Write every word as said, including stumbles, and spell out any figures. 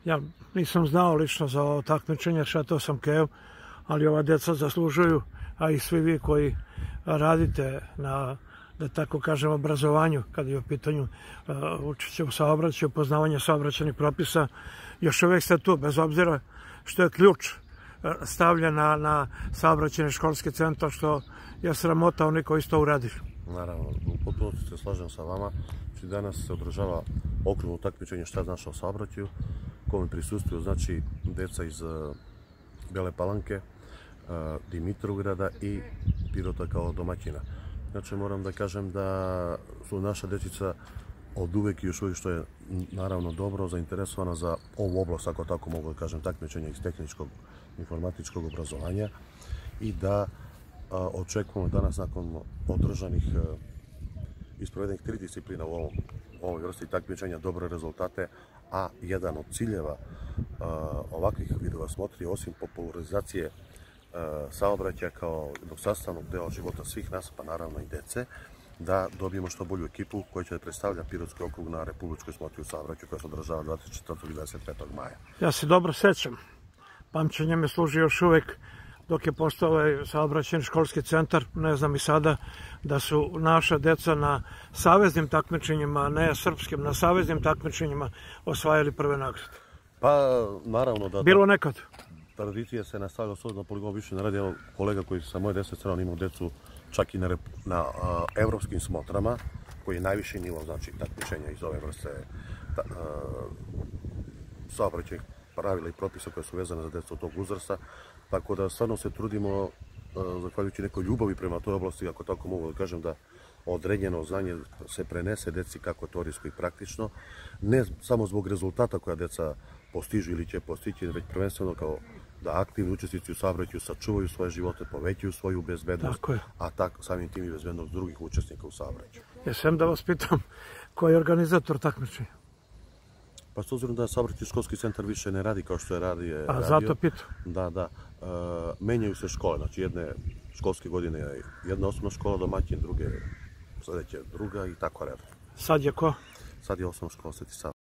Ja nisam znao lično za ovo takmičenje, šetao sam Kev, ali ova djeca zaslužuju, a i svi vi koji radite na, da tako kažem, obrazovanju, kada je u pitanju učešće u saobraćaju, poznavanje saobraćajnih propisa, još uvijek ste tu, bez obzira što je ključ stavlja na, na saobraćajni školski centar, što je sramota oni koji su to uradili. Naravno, u potpunosti se slažem sa vama. Danas se održava okruglo takmičenje šta znaš o saobraćaju, kome prisustvuju znači deca iz Bele Palanke, Dimitrovgrada i Pirota kao domaćina. Znači moram da kažem da su naša dječica od uvek i još uvijek, što je naravno dobro, zainteresovana za ovu oblast, ako tako mogu da kažem, takmičenja iz tehničkog informatičkog obrazovanja i da očekujemo danas nakon održanih isprovedenih tri disciplina u ovom, ovoj vrsti takmičenja dobre rezultate, a jedan od ciljeva ovakvih vidova smotri, osim popularizacije saobraćaja kao jednog sastavnog dela života svih nas, pa naravno i dece, da dobijemo što bolju ekipu koja će predstavlja Pirotski okrug na Republičkoj smotri u saobraćaju koja se održava dvadeset četvrtog i dvadeset petog maja. Ja se dobro sećam, pamćenje me služi još uvijek dok je postao ovaj saobraćajni školski centar, ne znam i sada, da su naša deca na saveznim takmičenjima, ne srpskim, na saveznim takmičenjima osvajali prve nagrade. Pa, naravno da... Bilo nekad. Tradicija se nastavila s ovdje na poligonu više ne radi. Evo, kolega koji sa moje deset strana imao decu čak i na, na uh, evropskim smotrama, koji je najviši nivo, znači, takmičenja iz ove vrste ta, uh, saobraćajnih pravila i propisa koje su vezane za decu od tog uzrasta. Tako da stvarno se trudimo, uh, zahvaljujući nekoj ljubavi prema toj oblasti, ako tako mogu da kažem, da određeno znanje se prenese deci kako teorijsko i praktično, ne samo zbog rezultata koja deca postižu ili će postići, već prvenstveno kao da aktivni učesnici u saobraćaju sačuvaju svoje živote, povećaju svoju bezbednost, a tako samim tim i bezbednost drugih učesnika u saobraćaju. Jesam da vas pitam, ko je organizator takmičenja? Pa s obzirom da saobraćajni školski centar više ne radi kao što je radi, je A radio, zato pitam. Da, da. E, menjaju se škole, znači jedne školske godine je jedna osnovna škola domaćin, druge sledeće druga i tako redom. Sad je ko? Sad je osnovna škola Sveti Sava.